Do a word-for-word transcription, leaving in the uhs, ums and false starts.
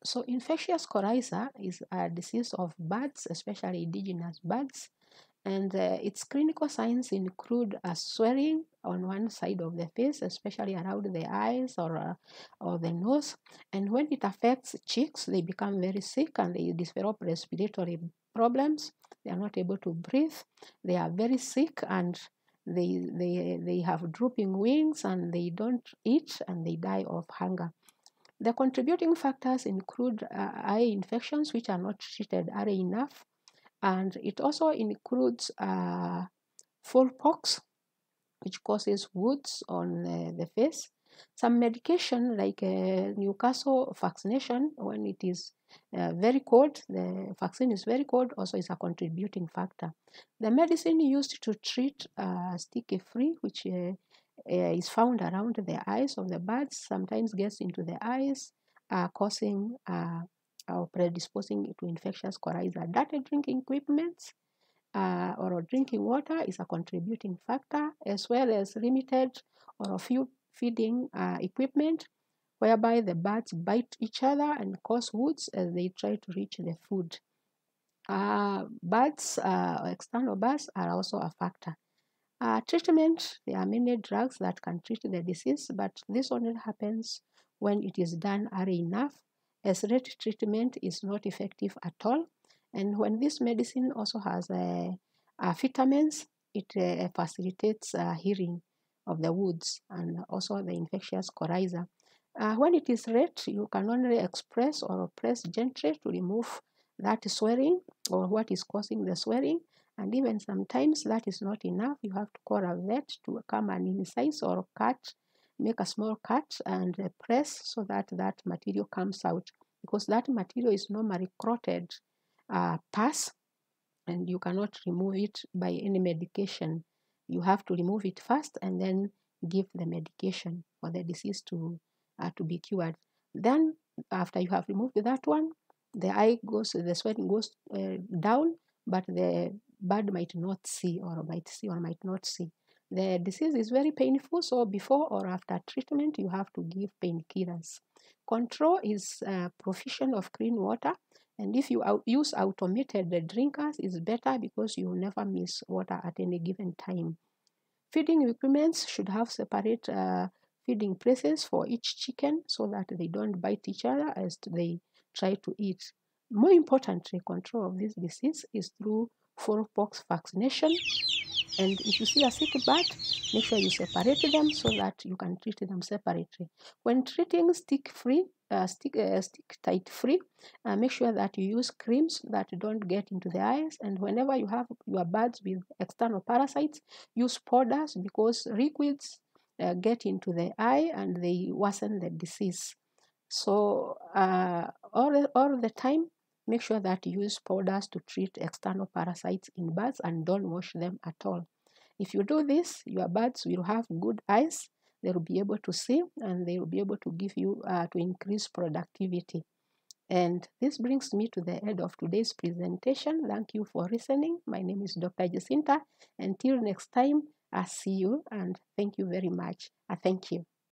So infectious coryza is a disease of birds, especially indigenous birds, and uh, its clinical signs include a swelling on one side of the face, especially around the eyes or, uh, or the nose. And when it affects chicks, they become very sick and they develop respiratory problems. They are not able to breathe. They are very sick and they, they, they have drooping wings and they don't eat and they die of hunger. The contributing factors include uh, eye infections, which are not treated early enough, and it also includes uh, pox, which causes woods on uh, the face. Some medication like uh, Newcastle vaccination, when it is uh, very cold, the vaccine is very cold, also is a contributing factor. The medicine used to treat uh, sticky free, which uh, uh, is found around the eyes of the birds, sometimes gets into the eyes, uh, causing uh, or predisposing to infectious coryza. Dirty drinking equipment uh, or drinking water is a contributing factor, as well as limited or a few feeding uh, equipment, whereby the birds bite each other and cause wounds as they try to reach the food. Uh, birds, uh, external birds, are also a factor. Uh, treatment, there are many drugs that can treat the disease, but this only happens when it is done early enough, as late treatment is not effective at all. And when this medicine also has uh, uh, vitamins, it uh, facilitates uh, healing of the wounds and also the infectious coryza. Uh, when it is red, you can only express or press gently to remove that swelling or what is causing the swelling. And even sometimes that is not enough. You have to call a vet to come and incise or cut, make a small cut and press so that that material comes out, because that material is normally clotted uh, pus and you cannot remove it by any medication. You have to remove it first and then give the medication for the disease to uh, to be cured. Then after you have removed that one, the eye goes, the swelling goes uh, down, but the bird might not see or might see or might not see. The disease is very painful, so before or after treatment, you have to give painkillers. Control is uh, provision of clean water, and if you use automated drinkers, it's better because you never miss water at any given time. Feeding equipment should have separate uh, feeding places for each chicken so that they don't bite each other as they try to eat. More importantly, control of this disease is through pox vaccination. And if you see a sick bird, make sure you separate them so that you can treat them separately. When treating stick free, uh, stick, uh, stick tight free, uh, make sure that you use creams that don't get into the eyes. And whenever you have your birds with external parasites, use powders because liquids uh, get into the eye and they worsen the disease. So uh, all, all the time, make sure that you use powders to treat external parasites in birds and don't wash them at all. If you do this, your birds will have good eyes. They will be able to see and they will be able to give you, uh, to increase productivity. And this brings me to the end of today's presentation. Thank you for listening. My name is Doctor Jacinta. Until next time, I see you and thank you very much. I thank you.